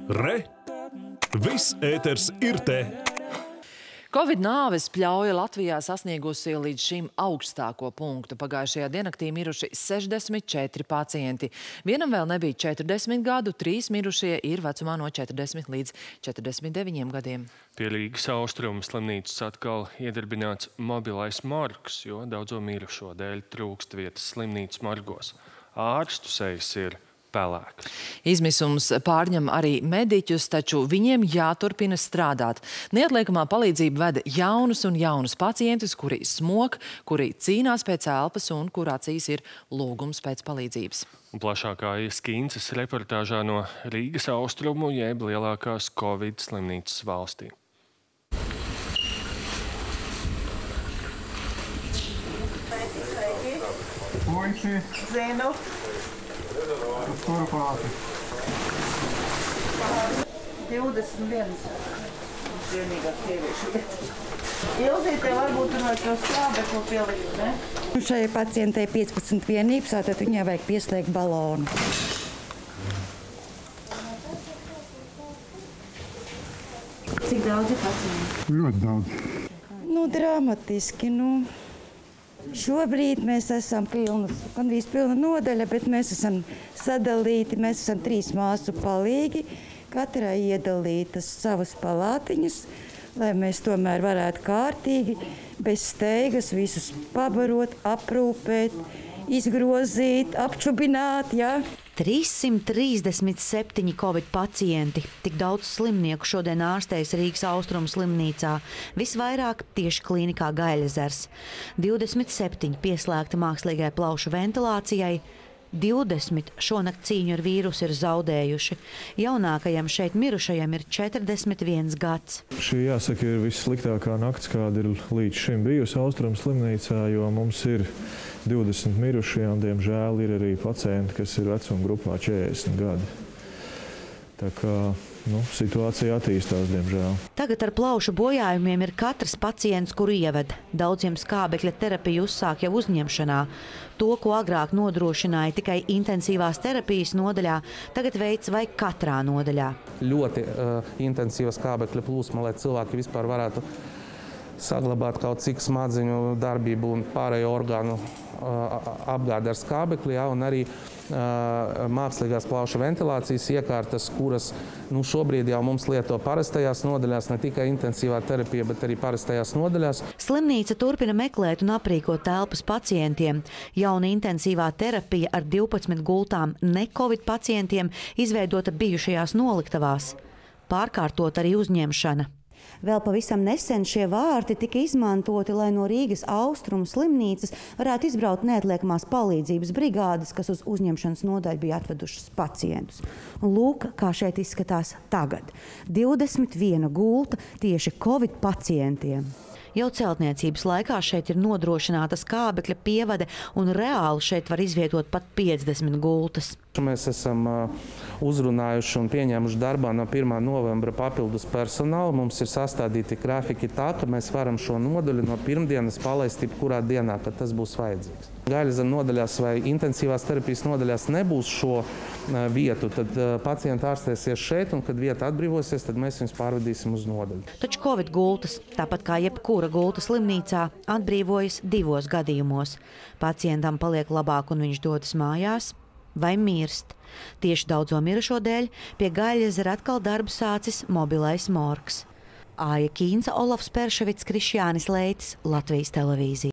Re! Viss ēters ir te! Covid nāves pļauja Latvijā sasniegusi līdz šim augstāko punktu. Pagājušajā diennaktī miruši 64 pacienti. Vienam vēl nebija 40 gadu, 3 mirušie ir vecumā no 40 līdz 49 gadiem. Pie Rīgas Austrumu slimnīcas atkal iedarbināts mobilais morgs, jo daudzo mirušo dēļ trūkst vietas slimnīcas morgos. Ārstu sejas ir pelēkas. Izmisums pārņem arī mediķus, taču viņiem jāturpina strādāt. Neatliekamā palīdzība veda jaunus un jaunus pacientus, kuri smog, kuri cīnās pēc elpas un kur acīs ir lūgums pēc palīdzības. Un plašākā Skincas reportāžā no Rīgas Austrumu jeb lielākās Covid slimnīcas valstī. Puiši. Zinu. Uz kuru pāti? 21. Vienīgā sieviešu vieta. Ilzītē varbūt no šo skābeklu pielikt, ne? Šai pacientei 15 vienības, tātad viņai vajag pieslēgt balonu. Cik daudz ir pacienti? Ļoti daudz. Dramatiski, Šobrīd mēs esam gandrīz pilna nodaļa, bet mēs esam sadalīti, mēs esam 3 māsu palīgi, katrai iedalītas savas palātiņas, lai mēs tomēr varētu kārtīgi, bez steigas visus pabarot, aprūpēt, izgrozīt, apčubināt, jā. 337 Covid pacienti. Tik daudz slimnieku šodien ārstējas Rīgas Austrumu slimnīcā. Visvairāk tieši klīnikā Gaļezers. 27 pieslēgti mākslīgai plaušu ventilācijai. 20 šonakt cīņu ar vīrusu ir zaudējuši. Jaunākajam šeit mirušajam ir 41 gads. Šī, jāsaka, ir vissliktākā nakts, kāda ir līdz šim bijusi Austrumu slimnīcā, jo mums ir 20 mirušie, un, diemžēl, ir arī pacienti, kas ir vecuma grupā 40 gadi. Tā kā situācija attīstās, diemžēl. Tagad ar plaušu bojājumiem ir katrs pacients, kuru ieved. Daudziem skābekļa terapiju uzsāk jau uzņemšanā. To, ko agrāk nodrošināja tikai intensīvās terapijas nodaļā, tagad veids vai katrā nodaļā. Ļoti intensīva skābekļa plūsma, lai cilvēki vispār varētu saglabāt kaut cik smadziņu darbību un pārējo orgānu apgādi ar skābekli, un arī mākslīgās plaušu ventilācijas iekārtas, kuras šobrīd jau mums lieto parastajās nodaļās, ne tikai intensīvā terapija, bet arī parastajās nodaļās. Slimnīca turpina meklēt un aprīkot telpas pacientiem. Jauna intensīvā terapija ar 12 gultām ne-Covid pacientiem izveidota bijušajās noliktavās. Pārkārtot arī uzņemšana. Vēl pavisam nesen šie vārti tika izmantoti, lai no Rīgas Austrumu slimnīcas varētu izbraukt neatliekamās palīdzības brigādes, kas uz uzņemšanas nodaļu bija atvedušas pacientus. Un lūk, kā šeit izskatās tagad. 21 gulta tieši Covid pacientiem. Jau celtniecības laikā šeit ir nodrošināta skābekļa pievade, un reāli šeit var izvietot pat 50 gultas. Mēs esam uzrunājuši un pieņēmuši darbā no 1. novembra papildus personālu. Mums ir sastādīti grafiki tā, ka mēs varam šo nodaļu no pirmdienas palaist jebkurā dienā, kad tas būs vajadzīgs. Gaļezera nodaļās vai intensīvās terapijas nodaļās nebūs šo vietu, tad pacienti ārstēsies šeit, un kad vieta atbrīvosies, tad mēs viņus pārvedīsim uz nodaļu. Taču Covid gultas, tāpat kā jebkura gulta slimnīcā, atbrīvojas 2 gadījumos. Pacientam paliek labāk un viņš dodas mājās, vai mirst. Tieši daudzo mirušo dēļ pie Gaļezera atkal darbu sācis mobilais morgs. Aija Kīnca, Olafs Perševits, Krišjānis Leitis, Latvijas televīzija.